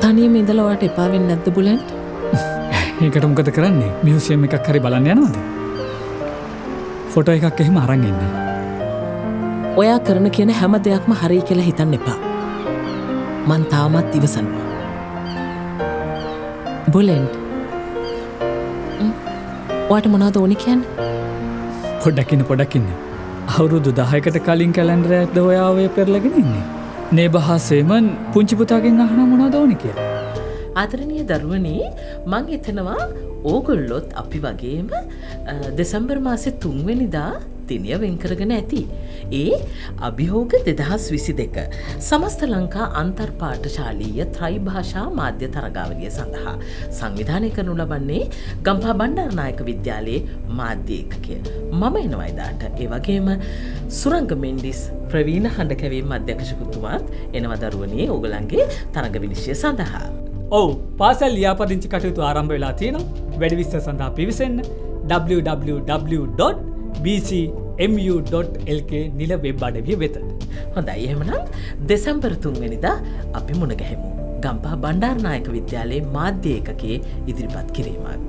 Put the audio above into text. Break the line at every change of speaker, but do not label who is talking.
තනියම ඉඳලා ඔයාට එපා වෙන්නේ නැද්ද බුලන්ට්?
ඒකට මොකද කරන්නේ? මියුසියම් එකක් හරි බලන්න යනවද? ෆොටෝ එකක් එහෙම අරන් එන්න.
ඔයා කරන කියන හැම දෙයක්ම හරි කියලා හිතන්න එපා. මං තාමත් ඉවසනවා. බුලන්ට්. ඔයාට මොනවද ඕනේ කියන්නේ?
පොඩ්ඩක් ඉන්න. අවුරුදු 10කට කලින් කැලෙන්ඩරයක් ද ඔයා ඔය පෙරලගෙන ඉන්නේ. නේබහා සේමන් පුංචි පුතාගෙන් අහන මොනවද ඕනේ කියලා.
ආදරණීය දරුවනේ මං හිතනවා ඕගොල්ලොත් අපි වගේම දෙසැම්බර් මාසේ 3 වෙනිදා දිනය වෙන් කරගෙන ඇති. ඒ අභියෝග 2022 සමස්ත ලංකා අන්තර් පාඨශාලීය ත්‍රිභාෂා මාධ්‍ය තරගාවලිය සඳහා සංවිධානය කරනු ලබන්නේ ගම්පහ බණ්ඩාරනායක විද්‍යාලයේ මාධ්‍ය ඒකකය. මම එනවා එදාට. ඒ වගේම සුරංග මෙන්ඩිස් ප්‍රවීණ හඬකැවීම් අධ්‍යක්ෂකතුමාත් එනවා දරුවනේ ඕගලන්ගේ තරග විනිශ්චය සඳහා.
ඔව් පාසල් ලියාපදිංචි කටයුතු ආරම්භ වෙලා තියෙනවා. වැඩි විස්තර සඳහා පිවිසෙන්න www.bcmu.lk නිල වෙබ් අඩවිය වෙත.
හොඳයි එහෙමනම් දෙසැම්බර් 3 වෙනිදා අපි මුණ ගැහෙමු. ගම්පහ බණ්ඩාරනායක විද්‍යාලයේ මාධ්‍ය ඒකකයේ ඉදිරිපත් කිරීමක්.